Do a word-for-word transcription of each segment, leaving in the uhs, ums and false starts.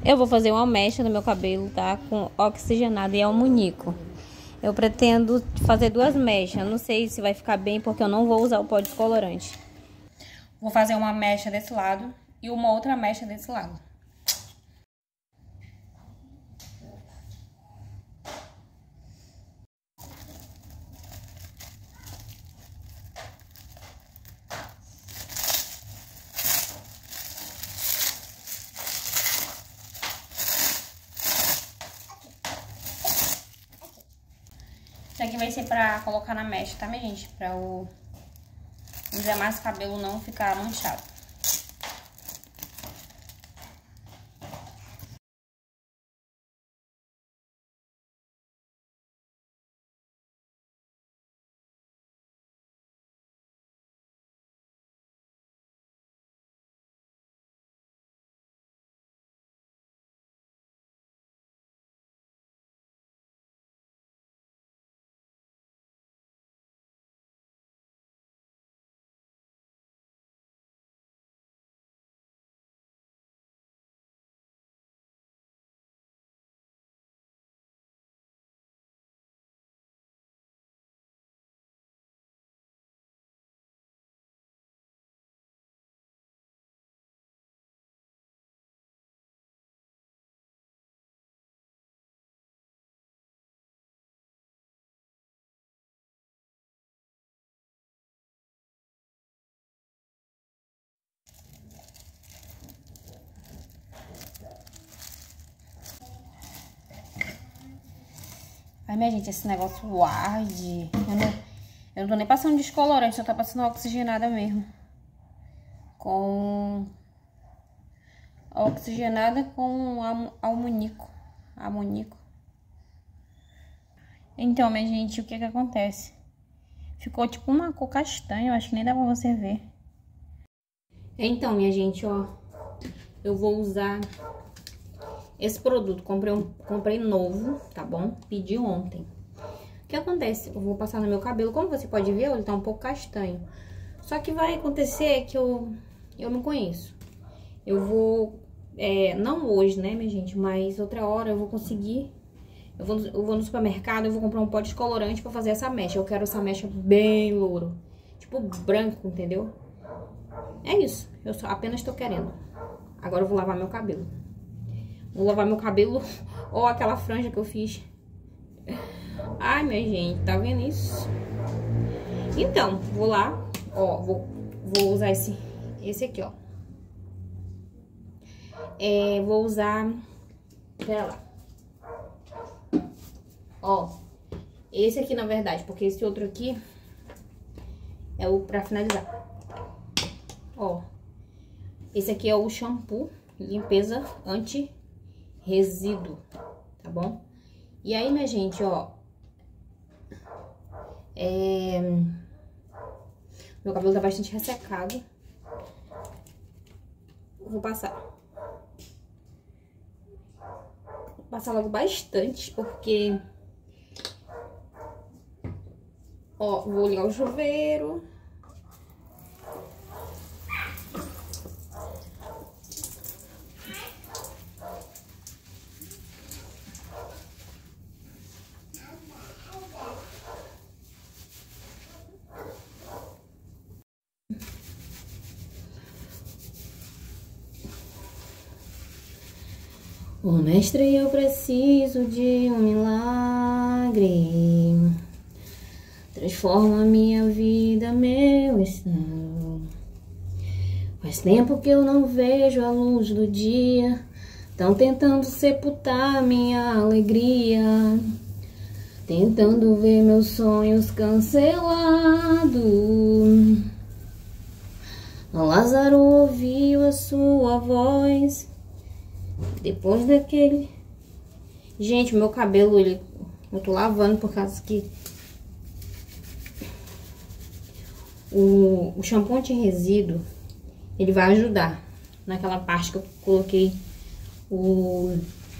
Eu vou fazer uma mecha no meu cabelo, tá? Com oxigenado e almunico. Eu pretendo fazer duas mechas. Não sei se vai ficar bem, porque eu não vou usar o pó descolorante. Vou fazer uma mecha desse lado e uma outra mecha desse lado. Isso aqui vai ser pra colocar na mecha, tá, minha gente? Pra o, os demais cabelo não ficar manchado. Ai, minha gente, esse negócio arde. Eu não, eu não tô nem passando descolorante, só tô passando oxigenada mesmo. Com... Oxigenada com almunico. Almunico. Então, minha gente, o que que acontece? Ficou tipo uma cor castanha, eu acho que nem dá pra você ver. Então, minha gente, ó. Eu vou usar... esse produto, comprei, um, comprei novo, tá bom? Pedi ontem. O que acontece? Eu vou passar no meu cabelo. Como você pode ver, ele tá um pouco castanho. Só que vai acontecer que eu, eu não conheço. Eu vou, é, não hoje, né, minha gente? Mas outra hora eu vou conseguir. Eu vou, eu vou no supermercado, eu vou comprar um pó descolorante pra fazer essa mecha. Eu quero essa mecha bem louro. Tipo branco, entendeu? É isso. Eu só, apenas tô querendo. Agora eu vou lavar meu cabelo. Vou lavar meu cabelo, ou aquela franja que eu fiz. Ai, minha gente, tá vendo isso? Então, vou lá, ó, vou, vou usar esse, esse aqui, ó. É, vou usar, pera lá. Ó, esse aqui, na verdade, porque esse outro aqui é o pra finalizar. Ó, esse aqui é o shampoo limpeza anti resíduo, tá bom? E aí, minha gente, ó, é... meu cabelo tá bastante ressecado. Vou passar. Vou passar logo bastante, porque... ó, vou ligar o chuveiro. Ô mestre, eu preciso de um milagre. Transforma minha vida, meu estado. Faz tempo que eu não vejo a luz do dia. Tão tentando sepultar minha alegria. Tentando ver meus sonhos cancelados. Lázaro ouviu a sua voz. Depois daquele... gente, meu cabelo, ele... eu tô lavando por causa que... O, o shampoo anti-resíduo, ele vai ajudar. Naquela parte que eu coloquei o...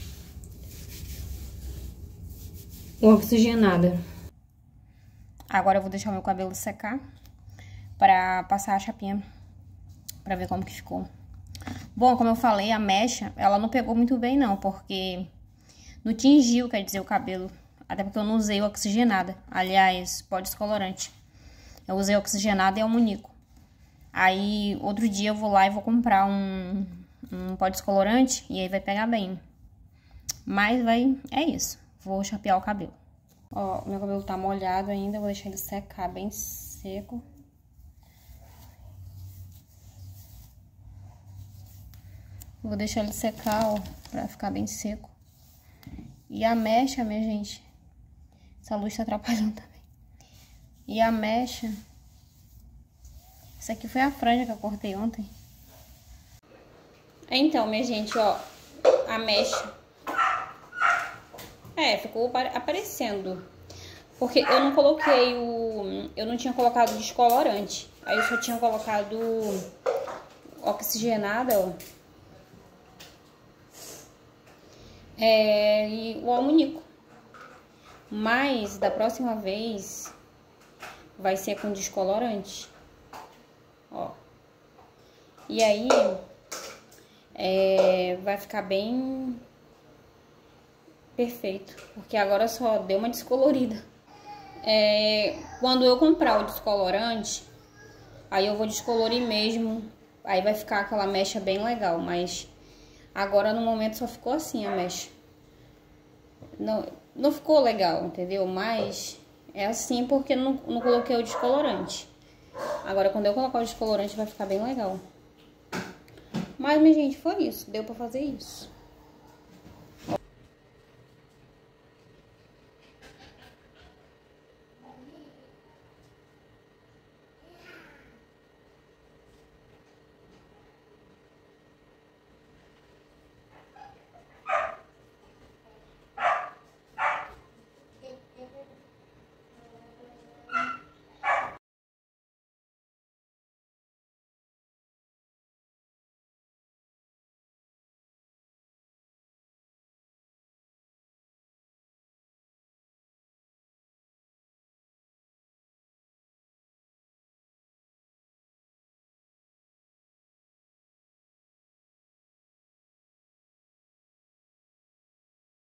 o oxigenado. Agora eu vou deixar o meu cabelo secar pra passar a chapinha, pra ver como que ficou. Bom, como eu falei, a mecha, ela não pegou muito bem não, porque não tingiu, quer dizer, o cabelo. Até porque eu não usei oxigenada. Aliás, pó descolorante. Eu usei oxigenada e almunico. Aí, outro dia eu vou lá e vou comprar um, um pó descolorante e aí vai pegar bem. Mas vai, é isso. Vou chapear o cabelo. Ó, meu cabelo tá molhado ainda, vou deixar ele secar bem seco. Vou deixar ele secar, ó, pra ficar bem seco. E a mecha, minha gente, essa luz tá atrapalhando também. E a mecha, essa aqui foi a franja que eu cortei ontem. Então, minha gente, ó, a mecha, é, ficou aparecendo. Porque eu não coloquei o, eu não tinha colocado descolorante. Aí eu só tinha colocado oxigenada, ó. É, e o almunico. Mas da próxima vez vai ser com descolorante, ó. E aí é, vai ficar bem perfeito, porque agora só deu uma descolorida. É, quando eu comprar o descolorante, aí eu vou descolorir mesmo, aí vai ficar aquela mecha bem legal, mas agora no momento só ficou assim a mecha. Não, não ficou legal, entendeu? Mas é assim porque não, não coloquei o descolorante. Agora quando eu colocar o descolorante vai ficar bem legal. Mas, minha gente, foi isso. Deu pra fazer isso.